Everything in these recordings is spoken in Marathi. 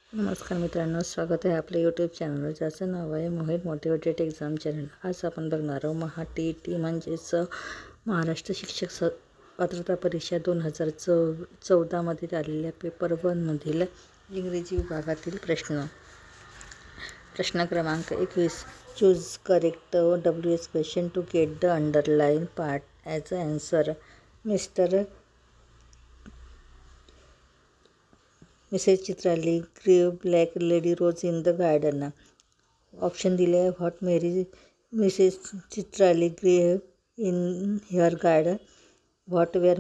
नमस्कार मित्रांनो, स्वागत आहे आपल्या यूट्यूब चॅनलवर, ज्याचं नाव आहे मोहित मोटिवेटेड एक्झाम चॅनल. आज आपण बघणार आहोत TET म्हणजेच महाराष्ट्र शिक्षक पात्रता परीक्षा 2014मध्ये आलेल्या पेपर 1मधील इंग्रजी विभागातील प्रश्न क्रमांक 21. Choose correct WH question to get the underline part as a answer. Mrs Chitrali grew black lady rose in the garden. Option दिले आहे. What Mary Mrs Chitrali grew in hair garden. What were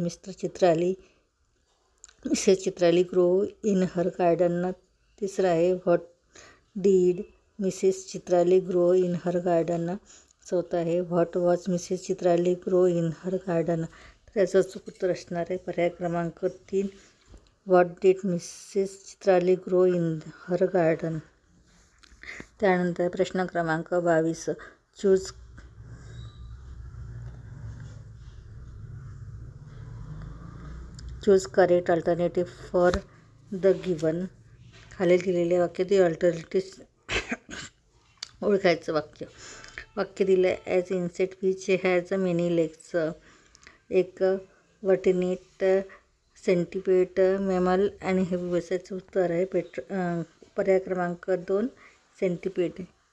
Mrs Chitrali grow in her garden. तिसरा आहे. What did Mrs Chitrali grow in her garden. चौथा आहे. What was Mrs Chitrali grow in her garden. त्याचं अचूक उत्तर असणार आहे पर्याय क्रमांक 3. What did Mrs Chitrali grow in her garden. त्यानंतर प्रश्न क्रमांक 22. Choose correct alternative for the given. खालील दिलेल्या वाक्यातील अल्टरनेटिव्ह ओळखायचं. वाक्य दिलं आहे. As insect which has many legs. एक वर्टिनेट सेंटिपेड मॅमल आणि हे व्यवसायाचं उत्तर आहे पर्याय क्रमांक 2 सेंटिपेड.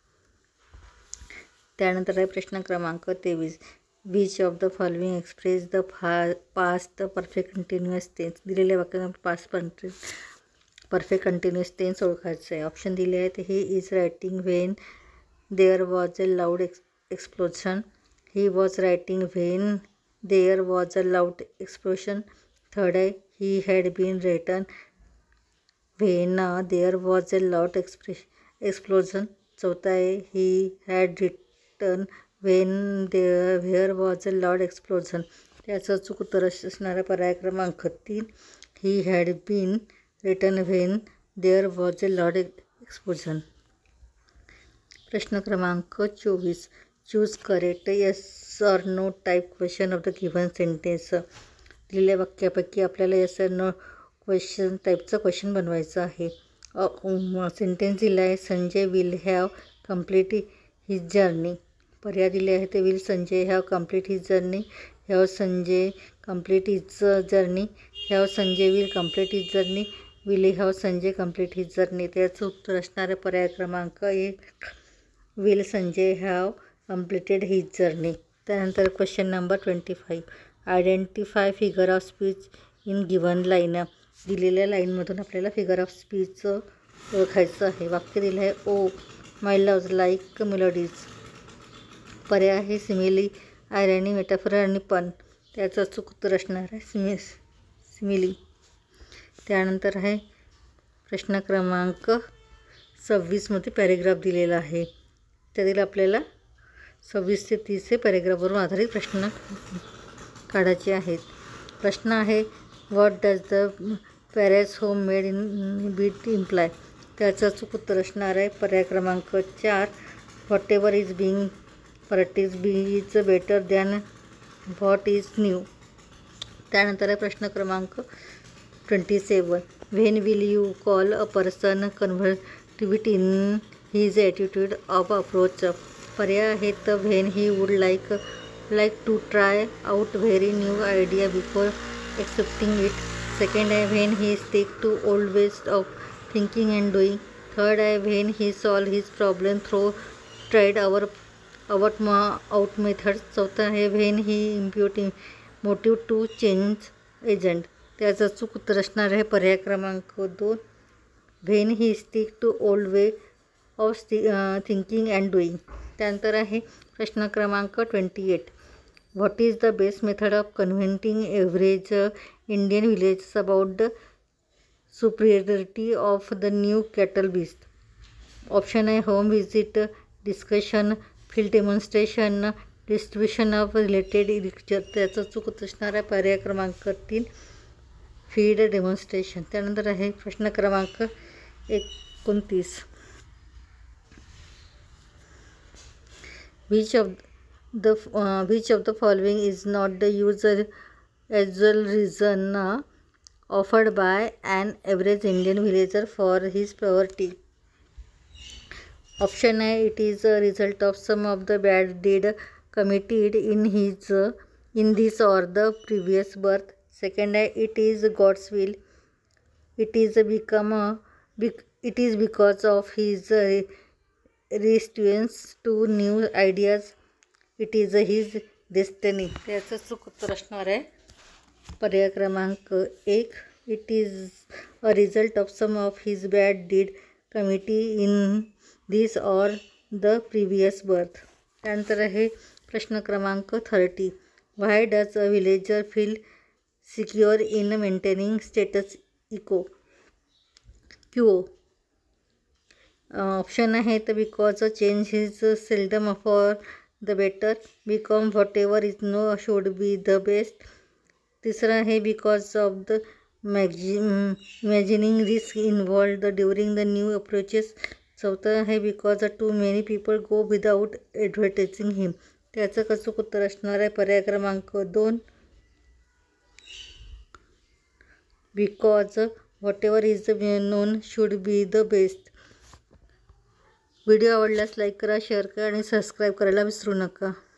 त्यानंतर आहे प्रश्न क्रमांक 23. Which of the following express the past perfect continuous tense. दिलेल्या वाक्यात पास्ट परफेक्ट कंटिन्युअस टेन्स ओळखायचं आहे. ऑप्शन दिले आहेत. He is writing when there was a loud explosion. He was writing when there was a loud explosion. Third आहे. He had been written when there was a loud explosion. चौथा आहे. He had written when there was a loud explosion. त्याचं अचूक उत्तर असणारा पर्याय क्रमांक 3. He had been written when there was a loud explosion. प्रश्न क्रमांक 24. Choose correct yes or no type question of the given sentence. दिलेल्या वाक्यापैकी आपल्याला येस ऑर नो क्वेश्चन टाईपचा क्वेश्चन बनवायचा आहे. सेंटेन्स दिला आहे. Sanjay will have complete his journey. पर्याय दिले आहे. ते will Sanjay have complete his journey. Have Sanjay complete his journey. Have Sanjay will complete his journey. Will have Sanjay complete his journey. त्याचं उत्तर असणारे पर्याय क्रमांक 1. Will Sanjay have completed his journey. त्यानंतर question number 25. Identify figure of speech in given line. दिलेल्या लाईनमधून आपल्याला फिगर ऑफ स्पीच ओळखायचं आहे. वाक्य दिलं आहे. O my love like melodies. पर्याय आहे. सिमिली, आयरनी, मेटाफर आणि पण. त्याचं अचूक उत्तर असणार आहे सिमिली. त्यानंतर आहे प्रश्न क्रमांक 26मध्ये पॅरेग्राफ दिलेला आहे. त्यातील आपल्याला 26 ते 30 हे पॅरेग्राफवरून आधारित प्रश्न काढायचे आहेत. प्रश्न आहे. What does the passage home made in beat imply. त्याचं अचूक उत्तर असणार आहे पर्याय क्रमांक 4. Whatever is being practice be is better than what is new. त्यानंतर आहे प्रश्न क्रमांक 27. When will you call a person conservative in his attitude of approach. पर्याय आहेत. When he would like to try out very new idea before accepting it. Second आहे. When he stick to old ways of thinking and doing. Third आहे. When he solve his problem through tried out methods. चौथा आहे. When he impute motive to change agent. त्याचं अचूक उत्तर असणार आहे पर्याय क्रमांक 2. When he stick to old way of thinking and doing. त्यानंतर आहे प्रश्न क्रमांक 28. What is the best method of convincing average Indian villages about the superiority of the new cattle beast. Option आहे. Home visit, discussion, field demonstration, distribution of related lecture. त्याचं अचूक उत्तर असणार आहे पर्याय क्रमांक 3. Field demonstration. त्यानंतर आहे प्रश्न क्रमांक 29. Which of the following is not the usual reason offered by an average Indian villager for his poverty. Option A, it is a result of some of the bad deed committed in this or the previous birth. Second A, it is God's will. It is because of his resistance to new ideas. It is his destiny. त्याचं चूक उत्तर असणार आहे पर्याय क्रमांक 1. It is a result of some of his bad deed committed in this or the previous birth. त्यानंतर आहे प्रश्न क्रमांक 30. Why does a villager feel secure in maintaining status quo. Option आहे तर because a change is seldom for the better. Become whatever is no should be the best. तिसरं आहे because of the imagining risk involved during the new approaches. चौथं आहे because too many people go without advertising him. त्याचं अचूक उत्तर असणार आहे पर्याय क्रमांक 2. Because whatever is known should be the best. Video आवडल्यास लाईक करा, शेअर करा आणि सबस्क्राईब करायला विसरू नका.